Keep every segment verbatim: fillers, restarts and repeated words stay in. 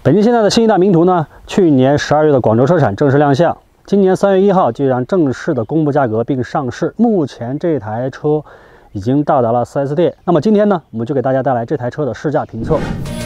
北京现代的新一代名图呢，去年十二月的广州车展正式亮相，今年三月一号就将正式的公布价格并上市。目前这台车已经到达了 四 S 店。那么今天呢，我们就给大家带来这台车的试驾评测。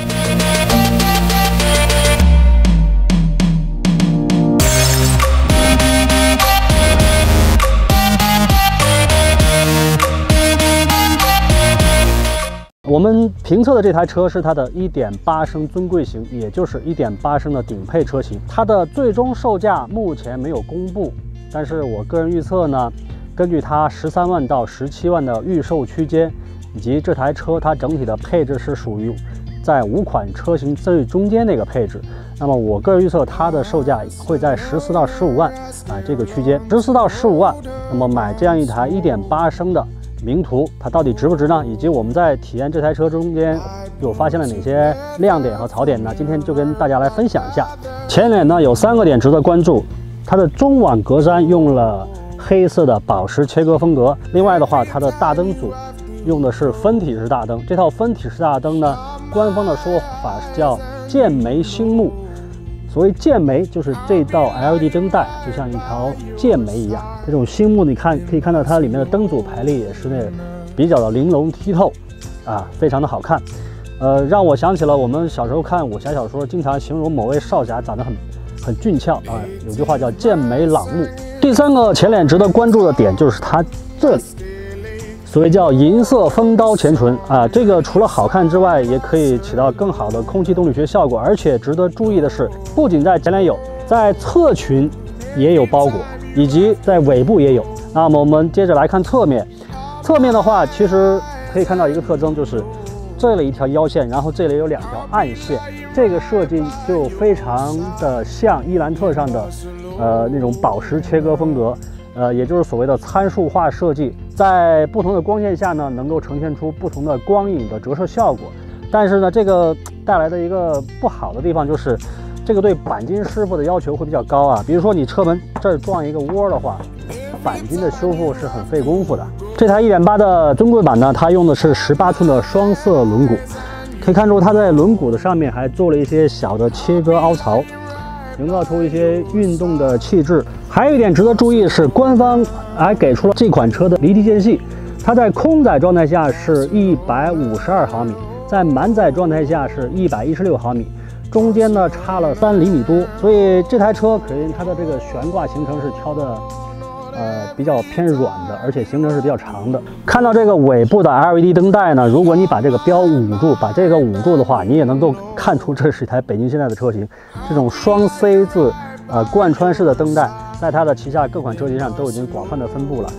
我们评测的这台车是它的 一点八 升尊贵型，也就是 一点八 升的顶配车型。它的最终售价目前没有公布，但是我个人预测呢，根据它十三万到十七万的预售区间，以及这台车它整体的配置是属于在五款车型最中间的一个配置，那么我个人预测它的售价会在十四到十五万啊这个区间，十四到十五万。那么买这样一台 一点八 升的 名图，它到底值不值呢？以及我们在体验这台车中间有发现了哪些亮点和槽点呢？今天就跟大家来分享一下。前脸呢有三个点值得关注，它的中网格栅用了黑色的宝石切割风格。另外的话，它的大灯组用的是分体式大灯。这套分体式大灯呢，官方的说法是叫剑眉星目。 所谓剑眉，就是这道 L E D 灯带就像一条剑眉一样。这种星目，你看可以看到它里面的灯组排列也是那比较的玲珑剔透，啊，非常的好看。呃，让我想起了我们小时候看武侠小说，经常形容某位少侠长得很很俊俏啊。有句话叫剑眉朗目。第三个前脸值得关注的点就是它这里。 所谓叫银色风刀前唇啊，这个除了好看之外，也可以起到更好的空气动力学效果。而且值得注意的是，不仅在前脸有，在侧裙也有包裹，以及在尾部也有。那么我们接着来看侧面，侧面的话，其实可以看到一个特征，就是这里一条腰线，然后这里有两条暗线，这个设计就非常的像伊兰特上的呃那种宝石切割风格。 呃，也就是所谓的参数化设计，在不同的光线下呢，能够呈现出不同的光影的折射效果。但是呢，这个带来的一个不好的地方就是，这个对钣金师傅的要求会比较高啊。比如说你车门这儿撞一个窝的话，钣金的修复是很费功夫的。这台 一点八 的尊贵版呢，它用的是十八寸的双色轮毂，可以看出它在轮毂的上面还做了一些小的切割凹槽，营造出一些运动的气质。 还有一点值得注意的是，官方还给出了这款车的离地间隙，它在空载状态下是一百五十二毫米，在满载状态下是一百一十六毫米，中间呢差了三厘米多，所以这台车可能它的这个悬挂行程是挑的，呃比较偏软的，而且行程是比较长的。看到这个尾部的 L E D 灯带呢，如果你把这个标捂住，把这个捂住的话，你也能够看出这是一台北京现代的车型，这种双 C 字呃贯穿式的灯带。 在它的旗下各款车型上都已经广泛的分布了。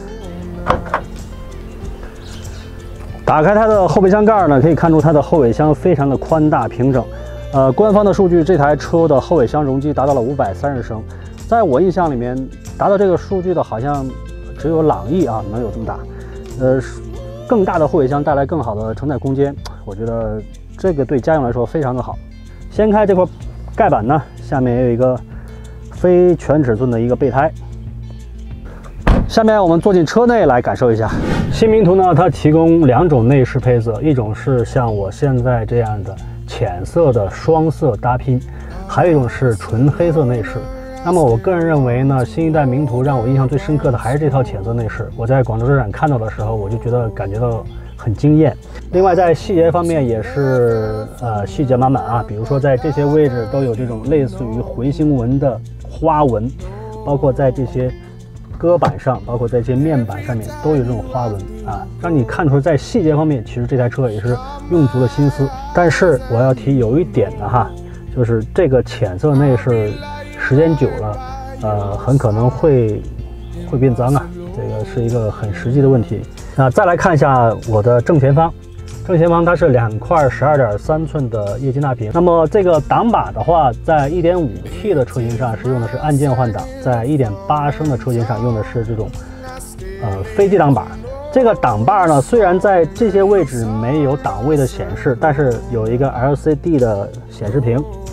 打开它的后备箱盖呢，可以看出它的后备箱非常的宽大平整。呃，官方的数据，这台车的后备箱容积达到了五百三十升，在我印象里面，达到这个数据的好像只有朗逸啊能有这么大。呃，更大的后备箱带来更好的承载空间，我觉得这个对家用来说非常的好。掀开这块盖板呢，下面也有一个 非全尺寸的一个备胎。下面我们坐进车内来感受一下。新名图呢，它提供两种内饰配色，一种是像我现在这样的浅色的双色搭拼，还有一种是纯黑色内饰。那么我个人认为呢，新一代名图让我印象最深刻的还是这套浅色内饰。我在广州车展看到的时候，我就觉得感觉到很惊艳。另外在细节方面也是呃细节满满啊，比如说在这些位置都有这种类似于回形纹的 花纹，包括在这些搁板上，包括在这些面板上面都有这种花纹啊，让你看出在细节方面，其实这台车也是用足了心思。但是我要提有一点的哈，就是这个浅色内饰时间久了，呃，很可能会会变脏啊，这个是一个很实际的问题。那再来看一下我的正前方。 正前方它是两块十二点三寸的液晶大屏。那么这个挡把的话，在 一点五 T 的车型上是用的是按键换挡，在 一点八 升的车型上用的是这种呃飞机挡把。这个挡把呢，虽然在这些位置没有档位的显示，但是有一个 L C D 的显示屏，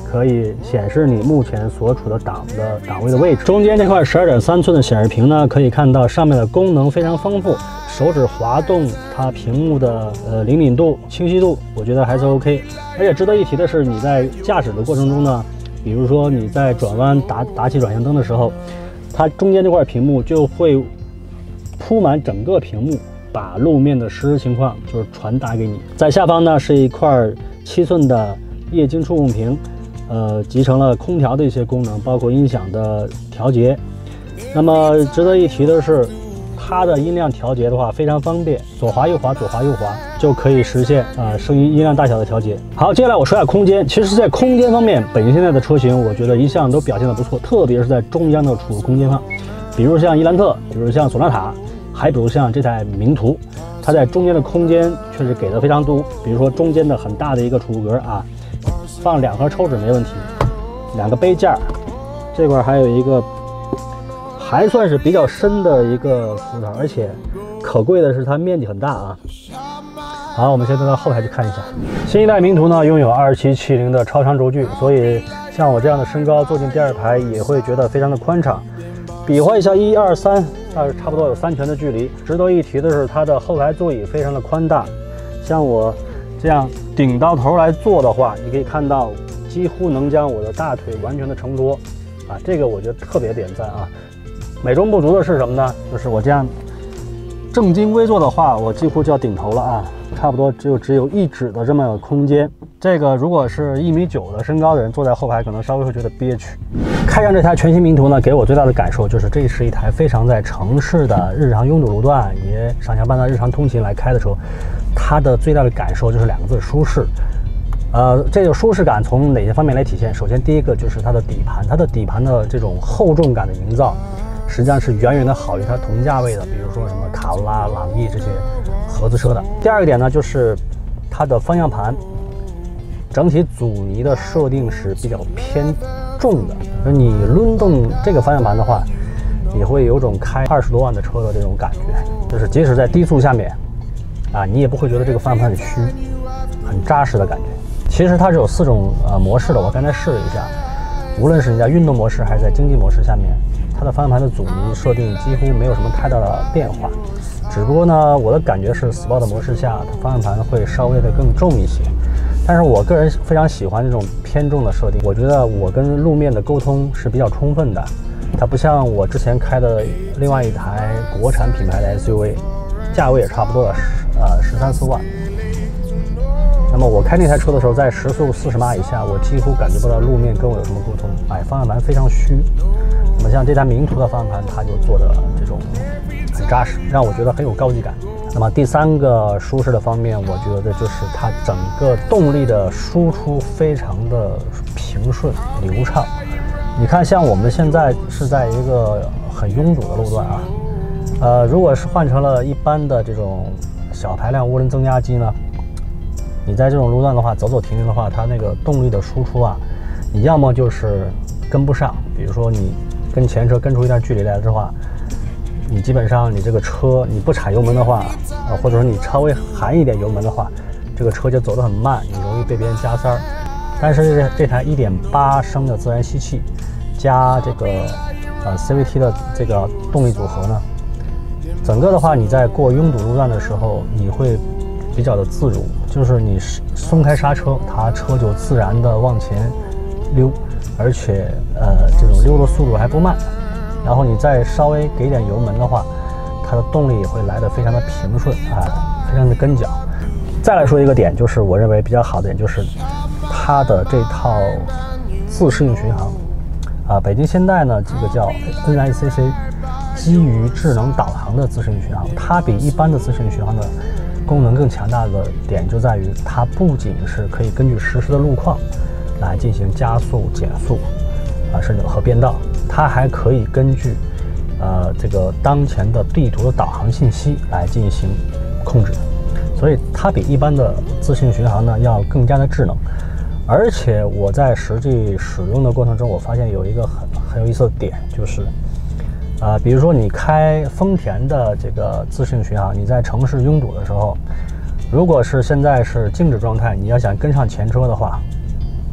可以显示你目前所处的档的档位的位置。中间这块十二点三寸的显示屏呢，可以看到上面的功能非常丰富，手指滑动它屏幕的呃灵敏度、清晰度，我觉得还是 OK。而且值得一提的是，你在驾驶的过程中呢，比如说你在转弯打打起转向灯的时候，它中间这块屏幕就会铺满整个屏幕，把路面的实时情况就是传达给你。在下方呢是一块七寸的液晶触控屏，呃，集成了空调的一些功能，包括音响的调节。那么值得一提的是，它的音量调节的话非常方便，左滑右滑，左滑右滑就可以实现啊、呃、声音音量大小的调节。好，接下来我说下空间。其实，在空间方面，北京现在的车型，我觉得一向都表现得不错，特别是在中央的储物空间上，比如像伊兰特，比如像索纳塔，还比如像这台名图，它在中间的空间确实给的非常多。比如说中间的很大的一个储物格啊，放两盒抽纸没问题，两个杯架，这块还有一个。还算是比较深的一个储物槽，而且可贵的是它面积很大啊。好，我们现在到后排去看一下。新一代名图呢，拥有二七七零的超长轴距，所以像我这样的身高坐进第二排也会觉得非常的宽敞。比划一下一二三，那差不多有三拳的距离。值得一提的是，它的后排座椅非常的宽大，像我这样顶到头来坐的话，你可以看到几乎能将我的大腿完全的承托啊，这个我觉得特别点赞啊。美中不足的是什么呢？就是我这样正襟危坐的话，我几乎就要顶头了啊，差不多只有只有一指的这么个空间。这个如果是一米九的身高的人坐在后排，可能稍微会觉得憋屈。开上这台全新名图呢，给我最大的感受就是，这是一台非常在城市的日常拥堵路段，也上下班的日常通勤来开的车，它的最大的感受就是两个字：舒适。呃，这个舒适感从哪些方面来体现？首先，第一个就是它的底盘，它的底盘的这种厚重感的营造。实际上是远远的好于它同价位的，比如说什么卡罗拉、朗逸这些合资车的。第二个点呢，就是它的方向盘整体阻尼的设定是比较偏重的，就你抡动这个方向盘的话，你会有种开二十多万的车的这种感觉，就是即使在低速下面啊，你也不会觉得这个方向盘很虚，很扎实的感觉。其实它是有四种呃模式的，我刚才试了一下，无论是你在运动模式还是在经济模式下面，它的方向盘的阻尼设定几乎没有什么太大的变化，只不过呢，我的感觉是 Sport 模式下，它方向盘会稍微的更重一些。但是我个人非常喜欢这种偏重的设定，我觉得我跟路面的沟通是比较充分的。它不像我之前开的另外一台国产品牌的 S U V， 价位也差不多的呃十三四万。那么我开那台车的时候，在时速四十码以下，我几乎感觉不到路面跟我有什么沟通。哎，方向盘非常虚。那么像这台名图的方向盘，它就做的这种很扎实，让我觉得很有高级感。那么第三个舒适的方面，我觉得就是它整个动力的输出非常的平顺流畅。你看，像我们现在是在一个很拥堵的路段啊，呃，如果是换成了一般的这种小排量涡轮增压机呢，你在这种路段的话，走走停停的话，它那个动力的输出啊，你要么就是跟不上，比如说你跟前车跟出一段距离来的话，你基本上你这个车你不踩油门的话，呃，或者说你稍微含一点油门的话，这个车就走得很慢，你容易被别人加塞儿。但是这这台一点八升的自然吸气加这个呃 C V T 的这个动力组合呢，整个的话你在过拥堵路段的时候，你会比较的自如，就是你松开刹车，它车就自然的往前溜，而且呃这种溜的速度还不慢。然后你再稍微给点油门的话，它的动力也会来得非常的平顺啊，非常的跟脚。再来说一个点，就是我认为比较好的点，就是它的这套自适应巡航啊，北京现代呢这个叫 N I C C， 基于智能导航的自适应巡航，它比一般的自适应巡航的功能更强大的点就在于，它不仅是可以根据实时的路况来进行加速、减速啊，甚至和变道，它还可以根据呃这个当前的地图的导航信息来进行控制，所以它比一般的自适应巡航呢要更加的智能。而且我在实际使用的过程中，我发现有一个很很有意思的点，就是啊、呃，比如说你开丰田的这个自适应巡航，你在城市拥堵的时候，如果是现在是静止状态，你要想跟上前车的话，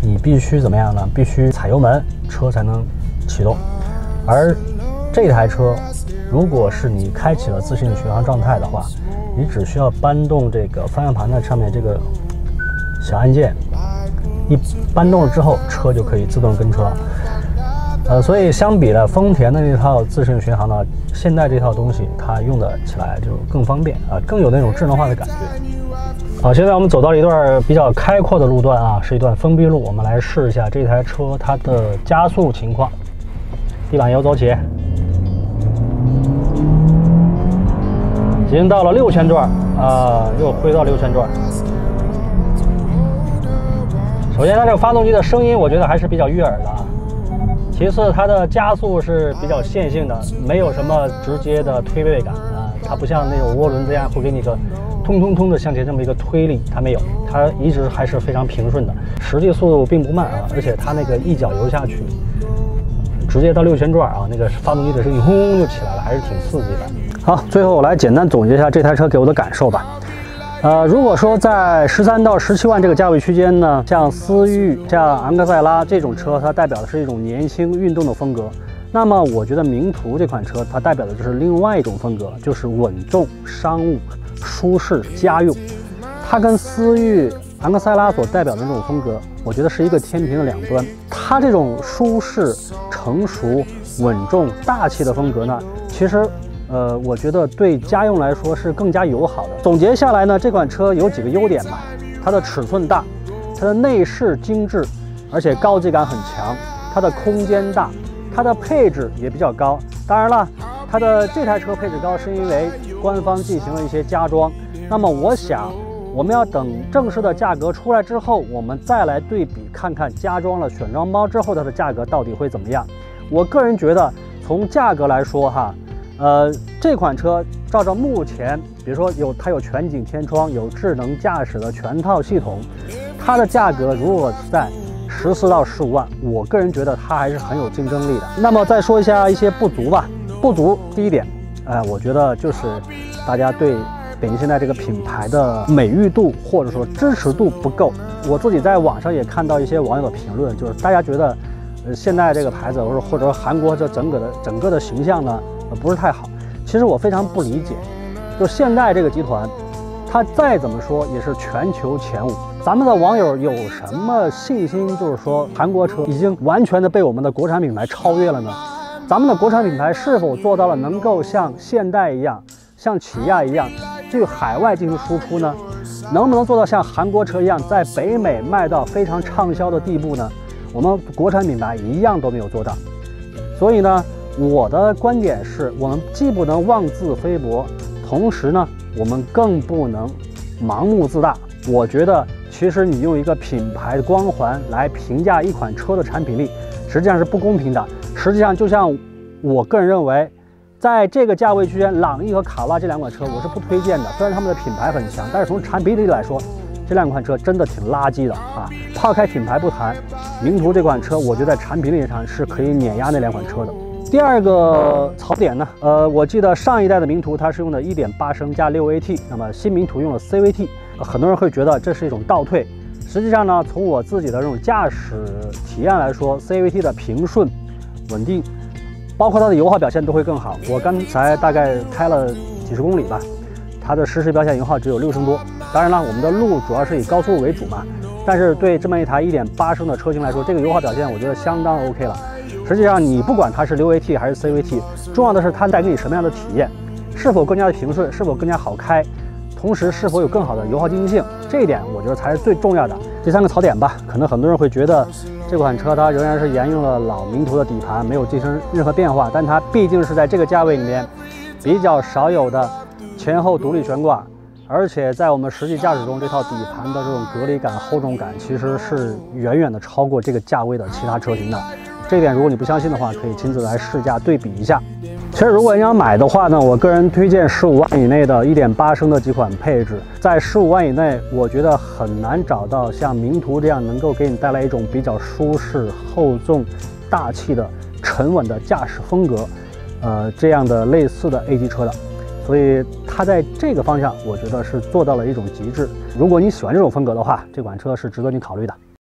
你必须怎么样呢？必须踩油门，车才能启动。而这台车，如果是你开启了自适应巡航状态的话，你只需要搬动这个方向盘的上面这个小按键，一搬动了之后，车就可以自动跟车了。呃，所以相比了丰田的那套自适应巡航呢，现在这套东西它用得起来就更方便啊、呃，更有那种智能化的感觉。好，现在我们走到了一段比较开阔的路段啊，是一段封闭路，我们来试一下这台车它的加速情况。地板油走起，已经到了六千转啊，又回到六千转。首先，它这个发动机的声音，我觉得还是比较悦耳的啊。其次，它的加速是比较线性的，没有什么直接的推背感啊，它不像那种涡轮这样会给你个通通通的向前这么一个推力，它没有，它一直还是非常平顺的，实际速度并不慢啊，而且它那个一脚油下去，直接到六千转啊，那个发动机的声音轰轰就起来了，还是挺刺激的。好，最后我来简单总结一下这台车给我的感受吧。呃，如果说在十三到十七万这个价位区间呢，像思域、像昂克赛拉这种车，它代表的是一种年轻运动的风格。那么，我觉得名图这款车，它代表的就是另外一种风格，就是稳重、商务、舒适、家用。它跟思域、昂克赛拉所代表的那种风格，我觉得是一个天平的两端。它这种舒适、成熟、稳重、大气的风格呢，其实。呃，我觉得对家用来说是更加友好的。总结下来呢，这款车有几个优点吧，它的尺寸大，它的内饰精致，而且高级感很强，它的空间大，它的配置也比较高。当然了，它的这台车配置高是因为官方进行了一些加装。那么我想，我们要等正式的价格出来之后，我们再来对比看看加装了选装包之后它的价格到底会怎么样。我个人觉得，从价格来说哈。呃，这款车照着目前，比如说有它有全景天窗，有智能驾驶的全套系统，它的价格如果在十四到十五万，我个人觉得它还是很有竞争力的。那么再说一下一些不足吧。不足第一点，哎、呃，我觉得就是大家对北京现代这个品牌的美誉度或者说支持度不够。我自己在网上也看到一些网友的评论，就是大家觉得，呃，现代这个牌子或者或者说韩国这整个的整个的形象呢。不是太好，其实我非常不理解，就现代这个集团，它再怎么说也是全球前五。咱们的网友有什么信心，就是说韩国车已经完全的被我们的国产品牌超越了呢？咱们的国产品牌是否做到了能够像现代一样，像起亚一样，去海外进行输出呢？能不能做到像韩国车一样，在北美卖到非常畅销的地步呢？我们国产品牌一样都没有做到，所以呢。我的观点是，我们既不能妄自菲薄，同时呢，我们更不能盲目自大。我觉得，其实你用一个品牌的光环来评价一款车的产品力，实际上是不公平的。实际上，就像我个人认为，在这个价位区间，朗逸和卡罗拉这两款车我是不推荐的。虽然他们的品牌很强，但是从产品力来说，这两款车真的挺垃圾的啊！抛开品牌不谈，名图这款车，我觉得在产品力上是可以碾压那两款车的。第二个槽点呢，呃，我记得上一代的名图它是用的 一点八升加 六 A T， 那么新名图用了 C V T， 很多人会觉得这是一种倒退。实际上呢，从我自己的这种驾驶体验来说 ，C V T 的平顺、稳定，包括它的油耗表现都会更好。我刚才大概开了几十公里吧，它的实时标线油耗只有六升多。当然了，我们的路主要是以高速路为主嘛，但是对这么一台 一点八升的车型来说，这个油耗表现我觉得相当 OK 了。实际上，你不管它是 六 A T 还是 C V T， 重要的是它带给你什么样的体验，是否更加的平顺，是否更加好开，同时是否有更好的油耗经济性，这一点我觉得才是最重要的。第三个槽点吧，可能很多人会觉得这款车它仍然是沿用了老名图的底盘，没有进行任何变化，但它毕竟是在这个价位里面比较少有的前后独立悬挂，而且在我们实际驾驶中，这套底盘的这种隔离感、厚重感，其实是远远的超过这个价位的其他车型的。这一点如果你不相信的话，可以亲自来试驾对比一下。其实如果你想买的话呢，我个人推荐十五万以内的 一点八升的几款配置。在十五万以内，我觉得很难找到像名图这样能够给你带来一种比较舒适、厚重、大气的沉稳的驾驶风格，呃，这样的类似的 A 级车的。所以它在这个方向，我觉得是做到了一种极致。如果你喜欢这种风格的话，这款车是值得你考虑的。